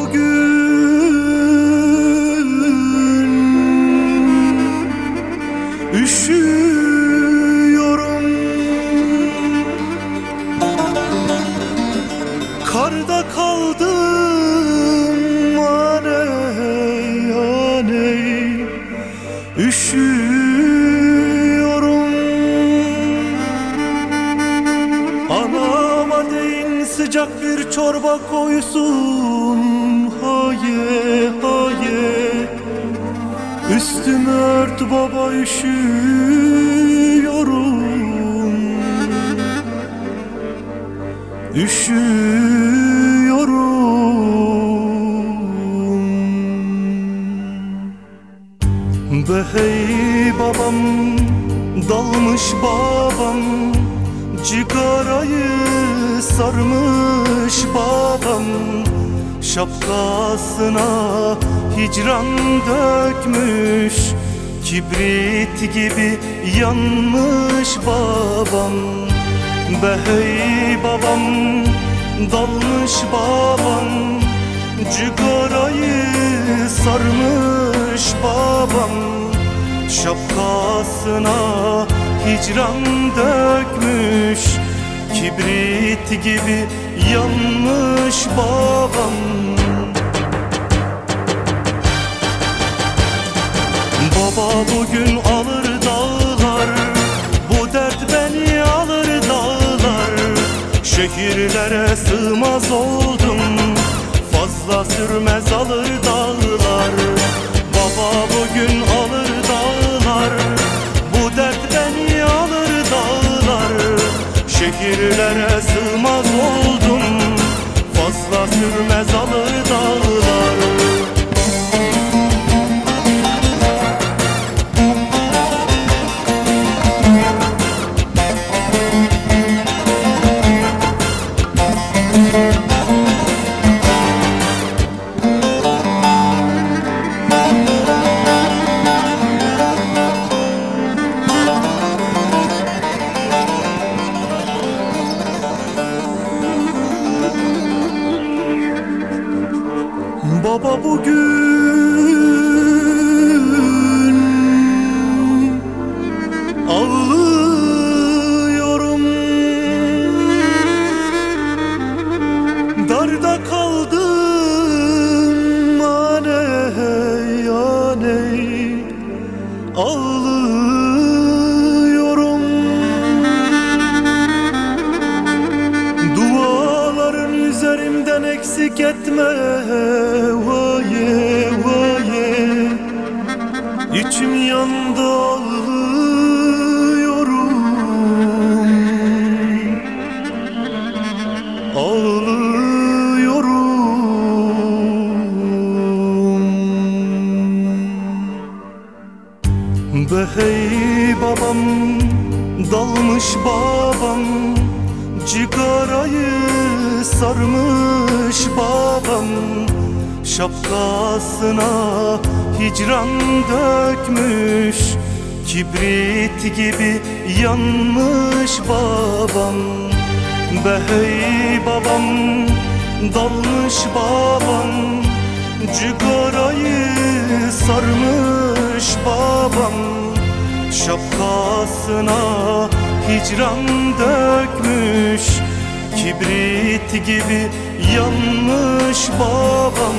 bugün üşüyorum, karda kaldım aney aney, üşüyorum. Anama deyin sıcak bir çorba koysun, haye haye. Üstümü ört baba, üşüyorum, üşüyorum. Be hey babam, dalmış babam, cigarayı sarmış babam. Şapkasına hicran dökmüş, kibrit gibi yanmış babam. Be hey babam, dalmış babam, cigarayı sarmış babam. Şapkasına hicran dökmüş, kibrit gibi yanmış babam. Baba bugün alır dağlar, bu dert beni alır dağlar. Şehirlere sığmaz oldum, fazla sürmez alır dağlar. Baba bugün alır dağlar, bu dert beni alır dağlar. Şehirlere sığmaz oldum, fazla sürmez alır dağlar. Baba bugün ağlıyorum, darda kaldım aney aney, ağlıyorum. Duaların üzerimden eksik etme, vaye vaye. İçim yandı, ağlıyorum, ağlıyorum. Be hey babam, dalmış babam, cigarayı sarmış babam. Şapkasına hicran dökmüş, kibrit gibi yanmış babam. Be hey babam, dalmış babam, cigarayı sarmış babam. Şapkasına hicran dökmüş, kibrit gibi yanmış babam.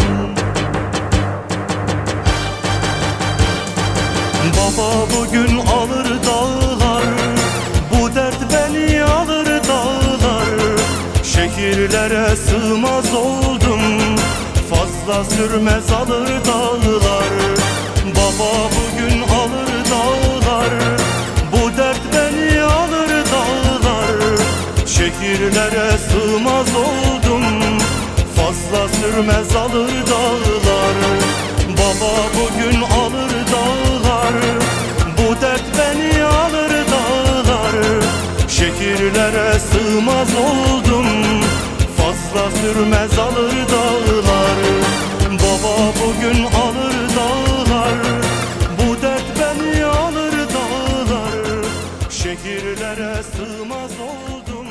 Baba bugün alır dağlar, bu dert beni alır dağlar. Şehirlere sığmaz oldum, fazla sürmez alır dağlar. Baba bugün alır dağlar, bu dert beni alır dağlar. Şehirlere sığmaz oldum, fazla sürmez alır dağlar. Baba bugün alır dağlar, bu dert beni alır dağlar. Şehirlere sığmaz oldum, fazla sürmez alır dağlar. Baba bugün alır dağlar, bu dert beni alır dağlar. Şehirlere sığmaz oldum,